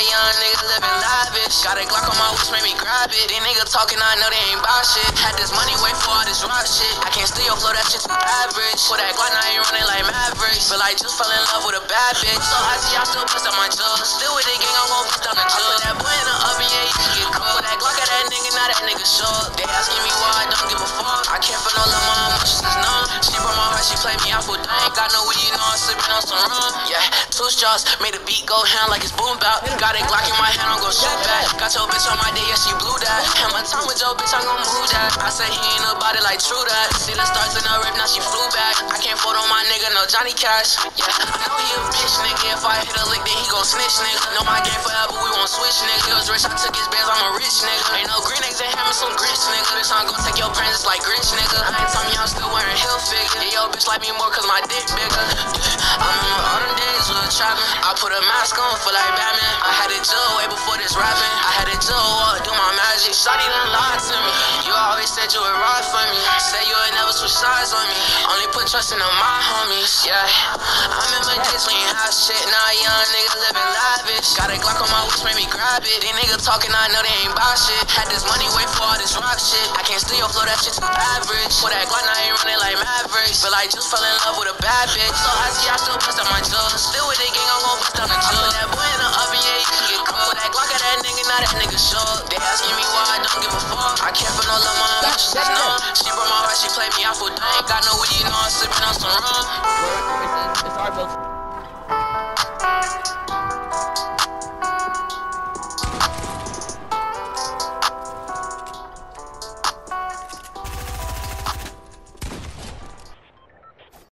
young nigga living lavish. Got a Glock on my waist, made me grab it. These niggas talking, I know they ain't buy shit. Had this money, wait for all this rock shit. I can't steal your flow, that shit too average. For that Glock, now I ain't running like Mavericks. Feel like just fell in love with a bad bitch. So icy, I still bust out my jugs. Still with the gang, I'm gon' bust down the jug. I put that boy in the oven, yeah, you can get cooked. Put that Glock at that nigga, now that nigga shook. They asking me why I don't give a fuck. I can't feel no love, my emotions is numb. She broke my heart, she played me out for dumb. Got no weed, you know I'm sipping on some rum. Yeah, 2 straws, made the beat go hand like it's boom bap. Got a Glock in my hand, I'm gon' shoot back. Got your bitch on my day, yeah, she blew that. And my time with your bitch, I'm gon' move that. I said he ain't about it like true that. See the stars in her rip, now she flew back. I can't fold on my nigga, no Johnny Cash. Yeah, I know he a bitch, nigga. If I hit a lick, then he gon' snitch, nigga. Know my game forever, we won't switch, nigga. He was rich, I took his bands, I'm a rich nigga. Ain't no green eggs and ham and some grits, nigga. This song gon' take your friends, it's like Grinch, nigga. I ain't telling me I'm still wearing heel figure. Yeah, yo, bitch like me more cause my dick bigger. I remember all them days with trapping. I put a mask on, feel like Batman. I had it chill way before this rapping. I had it chill walk, do my magic. Shawty done lied to me. You always said you would ride for me. Say you would never switch sides on me. Only put trust in my homies, yeah. I remember days when you had shit. Now a young nigga living lavish. Got a Glock on my waist, made me grab it. These niggas talking, I know they ain't buy shit. Had this money, wait for all this rock shit. I can't steal your flow, that shit too average. For that Glock, now I ain't running like Mavericks. Feel like just fell in love with a bad bitch. So icy, I still bust out my jugs. Still with the gang, I'm gon' bust down the jug. That boy in the oven, yeah, you can get cooked. Put that Glock at that nigga, now that nigga shook. They asking me why I don't give a fuck. I can't feel no love, my emotions is numb. She broke my heart, she played me out for dumb. Got no weed, you know I'm sipping on some rum. It's our build.